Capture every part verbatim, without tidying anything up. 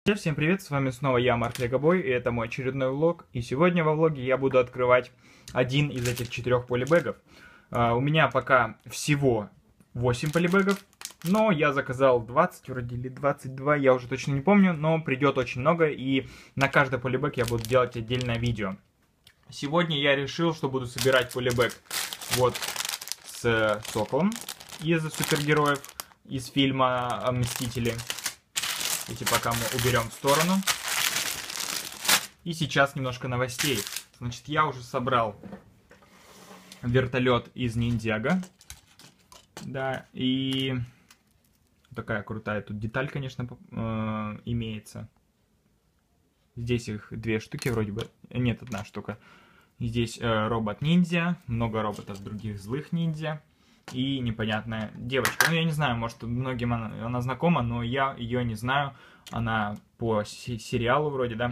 Всем привет, с вами снова я, Марк Легобой, и это мой очередной влог. И сегодня во влоге я буду открывать один из этих четырех полибэгов. Uh, у меня пока всего восемь полибэгов, но я заказал двадцать вроде или двадцать два, я уже точно не помню, но придет очень много, и на каждый полибэг я буду делать отдельное видео. Сегодня я решил, что буду собирать полибэг вот с Соколом из супергероев из фильма «Мстители». Эти пока мы уберем в сторону. И сейчас немножко новостей. Значит, я уже собрал вертолет из Ниндзяго. Да, и такая крутая тут деталь, конечно, э, имеется. Здесь их две штуки вроде бы. Нет, одна штука. Здесь э, робот-ниндзя, много роботов других злых ниндзя. И непонятная девочка. Ну, я не знаю, может, многим она, она знакома, но я ее не знаю. Она по сериалу вроде, да.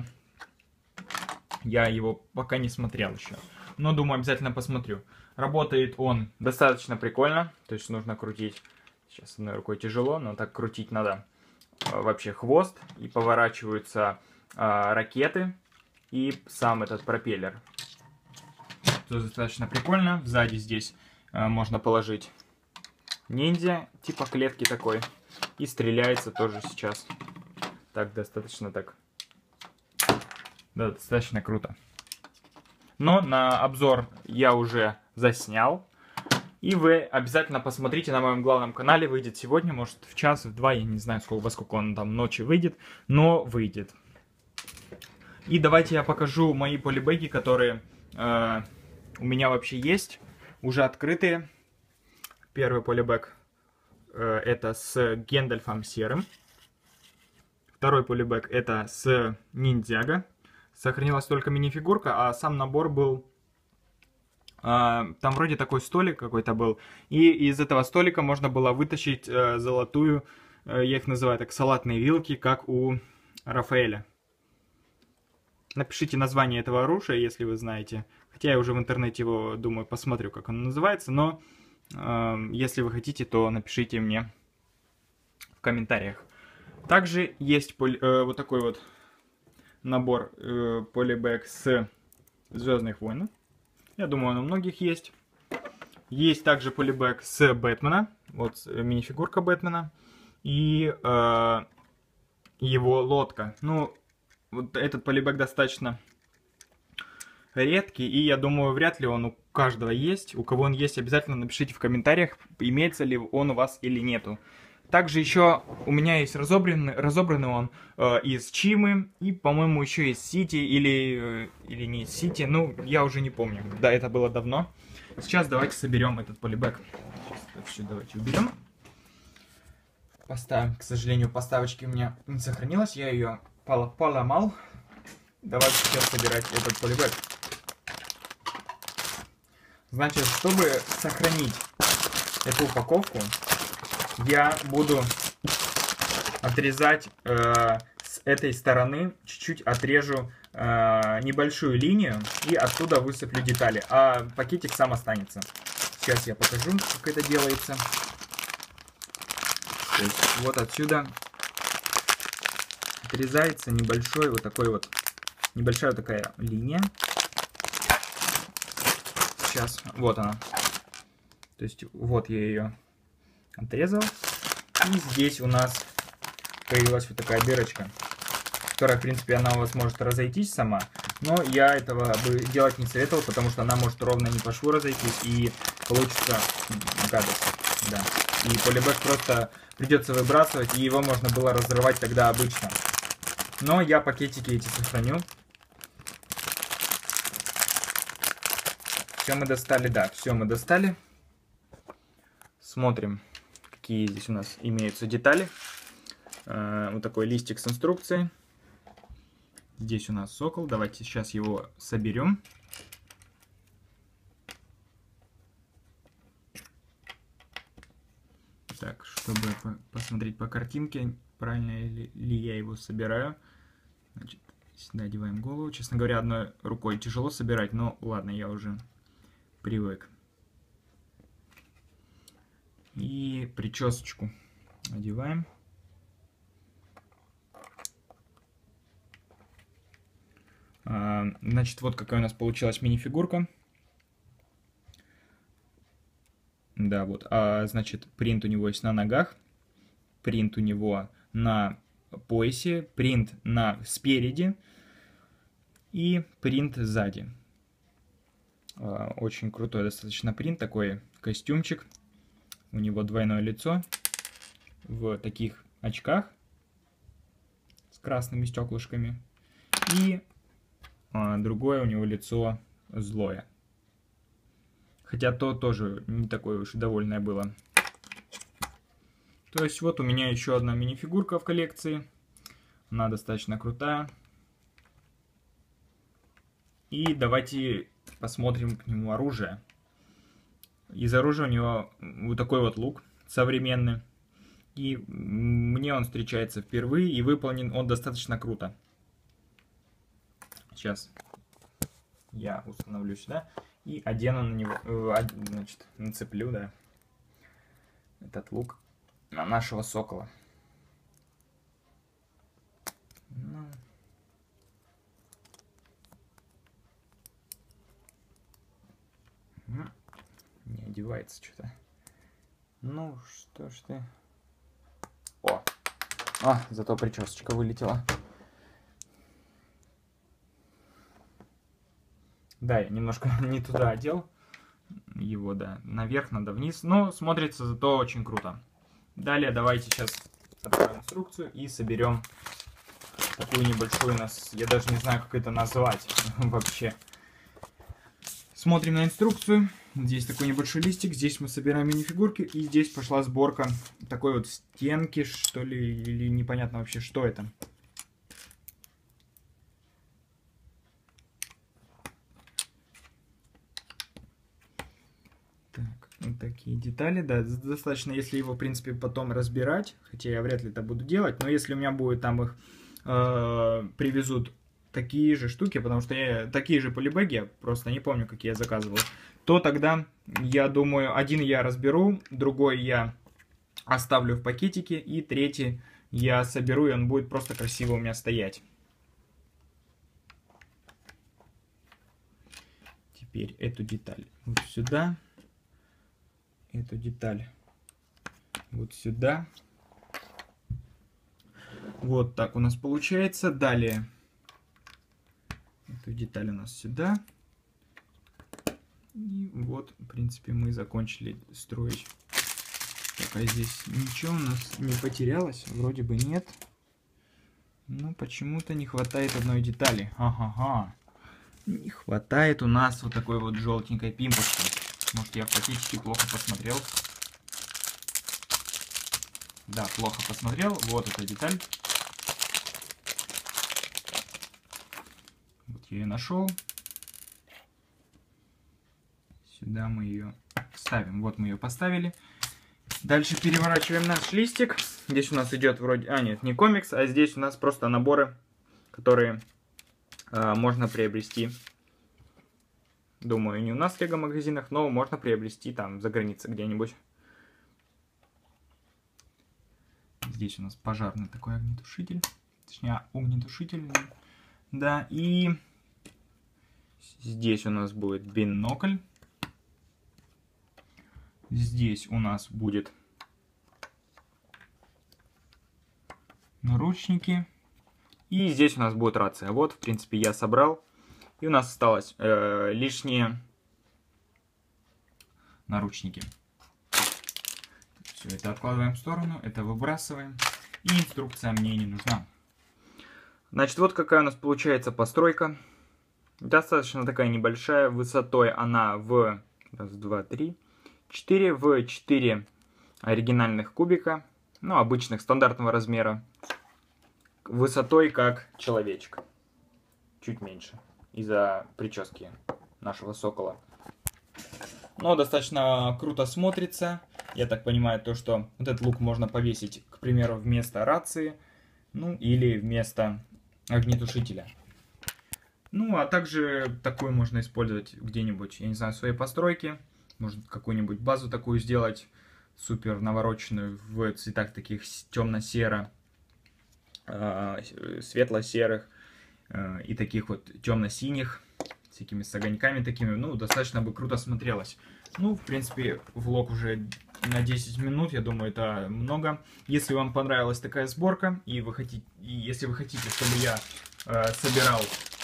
Я его пока не смотрел еще. Но, думаю, обязательно посмотрю. Работает он достаточно прикольно. То есть нужно крутить. Сейчас одной рукой тяжело, но так крутить надо. Вообще хвост. И поворачиваются а, ракеты. И сам этот пропеллер. Это достаточно прикольно. Сзади здесь можно положить ниндзя, типа клетки такой. И стреляется тоже сейчас. Так, достаточно так. Да, достаточно круто. Но на обзор я уже заснял. И вы обязательно посмотрите на моем главном канале. Выйдет сегодня, может в час, в два. Я не знаю, сколько, во сколько он там ночи выйдет. Но выйдет. И давайте я покажу мои полибэги, которые э, у меня вообще есть. Уже открытые. Первый полибэг э, это с Гендальфом Серым. Второй полибэг это с Ниндзяго. Сохранилась только мини-фигурка, а сам набор был... Э, там вроде такой столик какой-то был. И из этого столика можно было вытащить э, золотую, э, я их называю так, салатные вилки, как у Рафаэля. Напишите название этого оружия, если вы знаете. Хотя я уже в интернете его, думаю, посмотрю, как оно называется. Но э, если вы хотите, то напишите мне в комментариях. Также есть поли, э, вот такой вот набор э, полибэг с Звездных войн. Я думаю, он у многих есть. Есть также полибэг с Бэтмена. Вот минифигурка Бэтмена. И э, его лодка. Ну, вот этот полибэг достаточно редкий, и я думаю, вряд ли он у каждого есть. У кого он есть, обязательно напишите в комментариях, имеется ли он у вас или нету. Также еще у меня есть разобранный, разобранный он э, из Чимы, и, по-моему, еще из Сити, или, э, или не из Сити, ну, я уже не помню. Да, это было давно. Сейчас давайте соберем этот полибэг. Сейчас это все давайте уберем. Поставим, к сожалению, поставочки у меня не сохранилась, я ее поломал. Давайте сейчас собирать этот полибэг. Значит, чтобы сохранить эту упаковку, я буду отрезать э, с этой стороны, чуть-чуть отрежу э, небольшую линию и оттуда высыплю детали, а пакетик сам останется. Сейчас я покажу, как это делается. То есть вот отсюда отрезается небольшой вот такой вот, небольшая вот такая линия. Сейчас, вот она. То есть вот я ее отрезал. И здесь у нас появилась вот такая дырочка, которая, в принципе, она у вас может разойтись сама. Но я этого бы делать не советовал, потому что она может ровно не по шву разойтись и получится гадость. Да. И полибэг просто придется выбрасывать, и его можно было разрывать тогда обычно. Но я пакетики эти сохраню. Все мы достали, да, все мы достали. Смотрим, какие здесь у нас имеются детали. Э, вот такой листик с инструкцией. Здесь у нас сокол. Давайте сейчас его соберем. Так, чтобы посмотреть по картинке, правильно ли, ли я его собираю. Значит, сюда одеваем голову. Честно говоря, одной рукой тяжело собирать, но ладно, я уже привык. И причесочку одеваем. Значит, вот какая у нас получилась мини-фигурка. Да, вот. А, значит, принт у него есть на ногах, принт у него на поясе, принт на спереди и принт сзади. А, очень крутой достаточно принт, такой костюмчик. У него двойное лицо в таких очках с красными стеклышками. И а, другое у него лицо злое. Хотя то тоже не такое уж и довольное было. То есть вот у меня еще одна мини-фигурка в коллекции. Она достаточно крутая. И давайте посмотрим к нему оружие. Из оружия у него вот такой вот лук современный. И мне он встречается впервые, и выполнен он достаточно круто. Сейчас я установлю сюда и одену на него, э, значит, нацеплю, да, этот лук на нашего сокола. Ну. Не одевается что-то. Ну, что ж ты... О! А, зато причесочка вылетела. Да, я немножко не туда одел его, да. Наверх надо, вниз. Но смотрится зато очень круто. Далее давайте сейчас откроем инструкцию и соберем такую небольшую у нас... Я даже не знаю, как это назвать вообще. Смотрим на инструкцию. Здесь такой небольшой листик. Здесь мы собираем мини-фигурки. И здесь пошла сборка такой вот стенки, что ли, или непонятно вообще, что это. Так, вот такие детали. Да, достаточно, если его, в принципе, потом разбирать. Хотя я вряд ли это буду делать. Но если у меня будет там их э, привезут такие же штуки, потому что я такие же полибэги, я просто не помню, какие я заказывал, то тогда, я думаю, один я разберу, другой я оставлю в пакетике, и третий я соберу, и он будет просто красиво у меня стоять. Теперь эту деталь вот сюда, эту деталь вот сюда. Вот так у нас получается. Далее эту деталь у нас сюда. И вот, в принципе, мы закончили строить. Так, а здесь ничего у нас не потерялось? Вроде бы нет. Но почему-то не хватает одной детали. Ага-га. Не хватает у нас вот такой вот желтенькой пимпочки. Может, я в пакетике плохо посмотрел. Да, плохо посмотрел. Вот эта деталь. Вот я ее нашел. Сюда мы ее ставим. Вот мы ее поставили. Дальше переворачиваем наш листик. Здесь у нас идет вроде... А, нет, не комикс, а здесь у нас просто наборы, которые э, можно приобрести. Думаю, не у нас в лего-магазинах, но можно приобрести там за границей где-нибудь. Здесь у нас пожарный такой огнетушитель. Точнее, огнетушитель. Да, и здесь у нас будет бинокль. Здесь у нас будет наручники. И здесь у нас будет рация. Вот, в принципе, я собрал. И у нас осталось э, лишние наручники. Все это откладываем в сторону, это выбрасываем. И инструкция мне не нужна. Значит, вот какая у нас получается постройка. Достаточно такая небольшая. Высотой она в... Раз, два, три... четыре в четыре оригинальных кубика. Ну, обычных, стандартного размера. Высотой как человечек. Чуть меньше. Из-за прически нашего сокола. Но достаточно круто смотрится. Я так понимаю, то, что вот этот лук можно повесить, к примеру, вместо рации. Ну, или вместо огнетушителя. Ну, а также такой можно использовать где-нибудь, я не знаю, в своей постройке. Может, какую-нибудь базу такую сделать, супер навороченную, в цветах таких темно-серо, э, светло-серых. э, и таких вот темно-синих, с такими с огоньками такими, ну, достаточно бы круто смотрелось. Ну, в принципе, влог уже на десять минут, я думаю, это много. Если вам понравилась такая сборка, и вы хотите, и если вы хотите, чтобы я э, собирал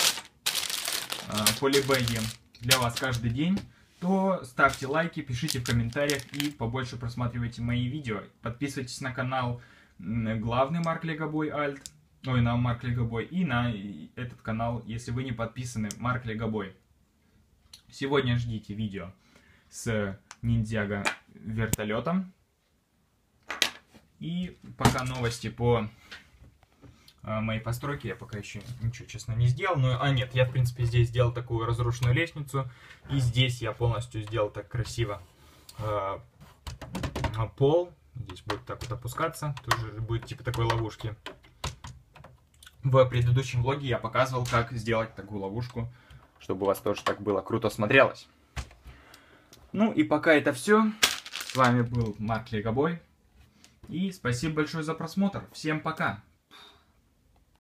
э, полибэги для вас каждый день, то ставьте лайки, пишите в комментариях и побольше просматривайте мои видео. Подписывайтесь на канал главный Марк Легобой Альт, ой, на Марк Легобой, и на этот канал, если вы не подписаны, Марк Легобой. Сегодня ждите видео с ниндзяго вертолетом. И пока новости по э, моей постройке, я пока еще ничего, честно, не сделал. Но, а нет, я, в принципе, здесь сделал такую разрушенную лестницу. И здесь я полностью сделал так красиво э, пол. Здесь будет так вот опускаться. Тоже будет типа такой ловушки. В предыдущем влоге я показывал, как сделать такую ловушку, чтобы у вас тоже так было круто смотрелось. Ну и пока это все. С вами был Марк Легобой. И спасибо большое за просмотр. Всем пока!